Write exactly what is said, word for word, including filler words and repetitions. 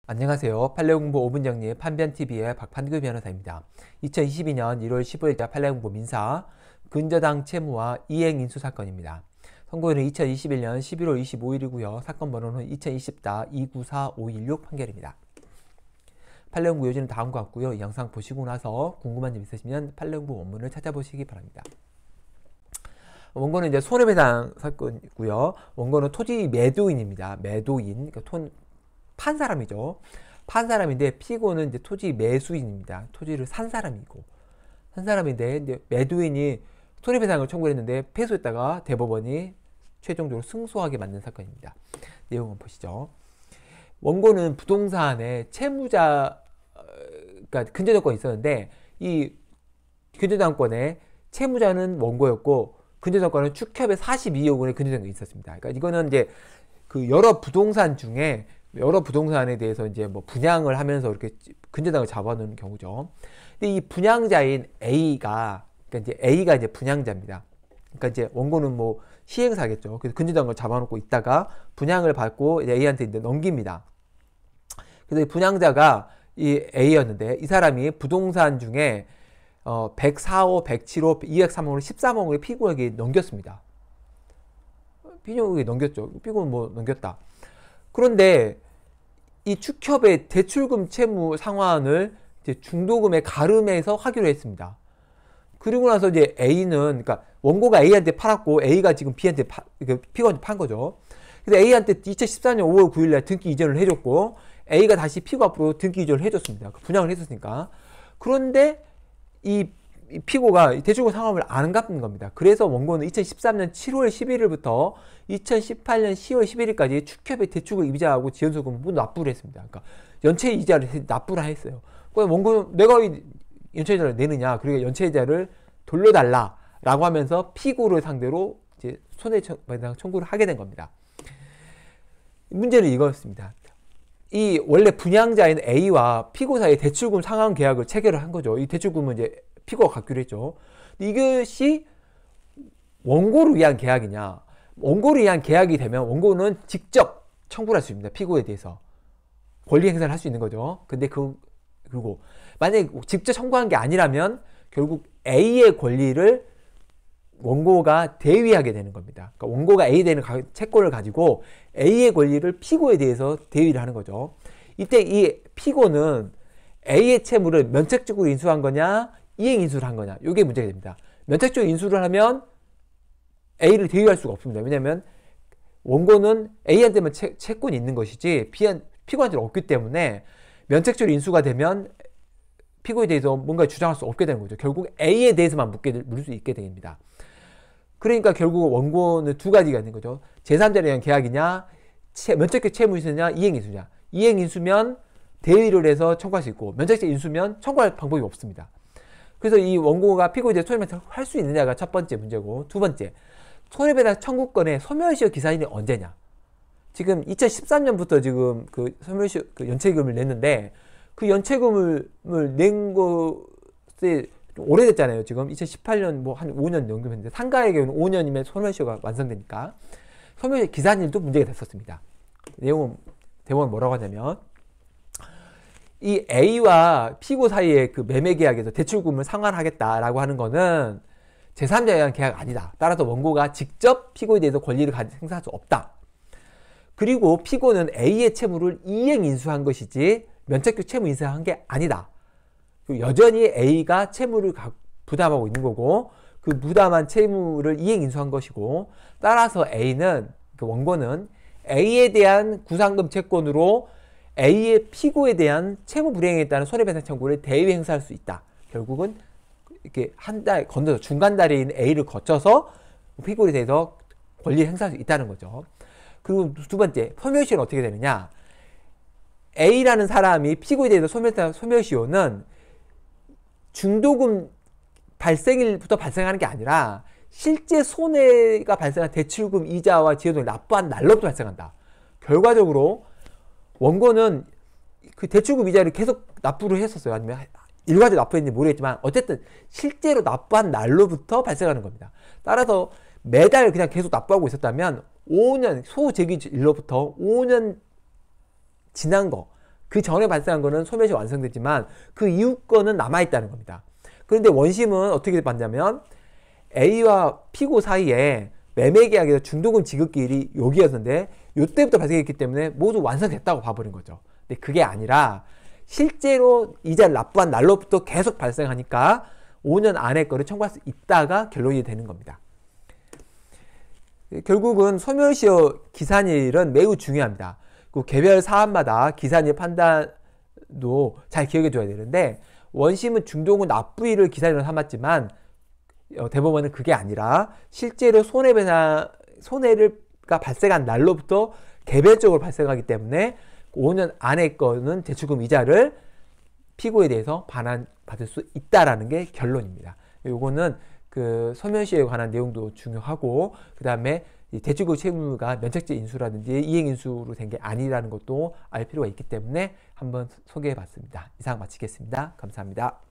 안녕하세요. 판례공부 오 분 정리 판변티비의 박판규 변호사입니다. 이천이십이 년 일월 십오일 판례공부 민사 근저당 채무와 이행인수 사건입니다. 선고일은 이천이십일 년 십일월 이십오일이고요. 사건 번호는 이천이십 이구사오일육 판결입니다. 판례공부 요지는 다음과 같고요. 이 영상 보시고 나서 궁금한 점 있으시면 판례공부 원문을 찾아보시기 바랍니다. 원고는 이제 손해배상 사건이고요. 원고는 토지 매도인입니다. 매도인, 그러니까 톤, 판 사람이죠. 판 사람인데 피고는 이제 토지 매수인입니다. 토지를 산 사람이고 산 사람인데 이제 매도인이 손해배상을 청구했는데 패소했다가 대법원이 최종적으로 승소하게 만든 사건입니다. 내용을 보시죠. 원고는 부동산에 채무자, 그러니까 근저당권이 있었는데 이 근저당권에 채무자는 원고였고 근저당권은 축협에 사십이억 원의 근저당권이 있었습니다. 그러니까 이거는 이제 그 여러 부동산 중에 여러 부동산에 대해서 이제 뭐 분양을 하면서 이렇게 근저당을 잡아놓는 경우죠. 근데 이 분양자인 A가, 그러니까 이제 A가 이제 분양자입니다. 그러니까 이제 원고는 뭐 시행사겠죠. 그래서 근저당을 잡아놓고 있다가 분양을 받고 이제 A한테 이제 넘깁니다. 그래서 이 분양자가 이 A였는데 이 사람이 부동산 중에 어 백사억, 백칠억, 이백삼억을 십삼억을 피고에게 넘겼습니다. 피고에게 넘겼죠. 피고는 뭐 넘겼다. 그런데 이 축협의 대출금 채무 상환을 이제 중도금에 가름해서 하기로 했습니다. 그리고 나서 이제 A는, 그러니까 원고가 A한테 팔았고 A가 지금 B한테 파, 피고한테 판 거죠. 그래서 A한테 이천십사 년 오월 구일날 등기 이전을 해줬고 A가 다시 피고 앞으로 등기 이전을 해줬습니다. 분양을 했었으니까. 그런데 이 피고가 대출금 상환을 안 갚는 겁니다. 그래서 원고는 이천십삼 년 칠월 십일일부터 이천십팔 년 시월 십일일까지 축협의 대출금 이자하고 지연소금을 모두 납부를 했습니다. 그러니까 연체 이자를 납부를 했어요. 그래서 원고는 내가 연체 이자를 내느냐, 그러니까 연체 이자를 돌려달라라고 하면서 피고를 상대로 이제 손해배상 청구를 하게 된 겁니다. 문제는 이거였습니다. 이 원래 분양자인 A와 피고 사이에 대출금 상환 계약을 체결을 한 거죠. 이 대출금은 이제 피고가 갖기로 했죠. 이것이 원고를 위한 계약이냐? 원고를 위한 계약이 되면 원고는 직접 청구를 할 수 있습니다. 피고에 대해서 권리 행사를 할 수 있는 거죠. 근데 그 그리고 만약에 직접 청구한 게 아니라면 결국 A의 권리를 원고가 대위하게 되는 겁니다. 그러니까 원고가 A에 대한 채권을 가지고 A의 권리를 피고에 대해서 대위를 하는 거죠. 이때 이 피고는 A의 채무를 면책적으로 인수한 거냐, 이행 인수를 한 거냐, 이게 문제가 됩니다. 면책적으로 인수를 하면 A를 대위할 수가 없습니다. 왜냐하면 원고는 A한테만 채, 채권이 있는 것이지 B한, 피고한테는 없기 때문에 면책적으로 인수가 되면 피고에 대해서 뭔가 주장할 수 없게 되는 거죠. 결국 A에 대해서만 묻게, 물을 수 있게 됩니다. 그러니까 결국 원고는 두 가지가 있는 거죠. 제삼자에 대한 계약이냐, 채, 면책적 채무 인수냐, 이행 인수냐. 이행 인수면 대위를 해서 청구할 수 있고 면책적 인수면 청구할 방법이 없습니다. 그래서 이 원고가 피고에 대해 손해배상 할 수 있느냐가 첫 번째 문제고, 두 번째, 손해배상 청구권의 소멸시효 기산일이 언제냐. 지금 이천십삼 년부터 지금 그 소멸시효 그 연체금을 냈는데 그 연체금을 낸 것에 좀 오래됐잖아요. 지금 이천십팔 년 뭐 한 오 년 연금했는데 상가의 경우는 오 년이면 소멸시효가 완성되니까 소멸시효 기산일도 문제가 됐었습니다. 내용은 대법원 뭐라고 하냐면 이 A와 피고 사이의 그 매매 계약에서 대출금을 상환하겠다라고 하는 거는 제삼자에 대한 계약 아니다. 따라서 원고가 직접 피고에 대해서 권리를 행사할 수 없다. 그리고 피고는 A의 채무를 이행 인수한 것이지 면책적 채무 인수한 게 아니다. 여전히 A가 채무를 부담하고 있는 거고 그 부담한 채무를 이행 인수한 것이고, 따라서 A는, 그 원고는 A에 대한 구상금 채권으로 A의 피고에 대한 채무 불이행에 따른 손해배상 청구를 대위 행사할 수 있다. 결국은 이렇게 한 달 건너서 중간 다리인 A를 거쳐서 피고에 대해서 권리를 행사할 수 있다는 거죠. 그리고 두 번째, 소멸시효는 어떻게 되느냐? A라는 사람이 피고에 대해서 소멸, 소멸시효는 중도금 발생일부터 발생하는 게 아니라 실제 손해가 발생한 대출금 이자와 지연금을 납부한 날로부터 발생한다. 결과적으로 원고는 그 대출금 이자를 계속 납부를 했었어요. 아니면 일괄적으로 납부했는지 모르겠지만 어쨌든 실제로 납부한 날로부터 발생하는 겁니다. 따라서 매달 그냥 계속 납부하고 있었다면 오 년, 소재기일로부터 오 년 지난 거, 그 전에 발생한 거는 소멸시 완성됐지만 그 이후 거는 남아있다는 겁니다. 그런데 원심은 어떻게 받냐면 A와 피고 사이에 매매계약에서 중도금 지급기일이 여기였는데 이때부터 발생했기 때문에 모두 완성됐다고 봐버린 거죠. 근데 그게 아니라 실제로 이자를 납부한 날로부터 계속 발생하니까 오 년 안에 거를 청구할 수 있다가 결론이 되는 겁니다. 결국은 소멸시효 기산일은 매우 중요합니다. 그 개별 사안마다 기산일 판단도 잘 기억해 줘야 되는데 원심은 중도금 납부일을 기산일로 삼았지만 어, 대법원은 그게 아니라 실제로 손해배상 손해가 발생한 날로부터 개별적으로 발생하기 때문에 오 년 안에 거는 대출금 이자를 피고에 대해서 반환받을 수 있다라는 게 결론입니다. 요거는 그 소멸시효에 관한 내용도 중요하고 그 다음에 대출금 채무가 면책제 인수라든지 이행 인수로 된 게 아니라는 것도 알 필요가 있기 때문에 한번 소개해 봤습니다. 이상 마치겠습니다. 감사합니다.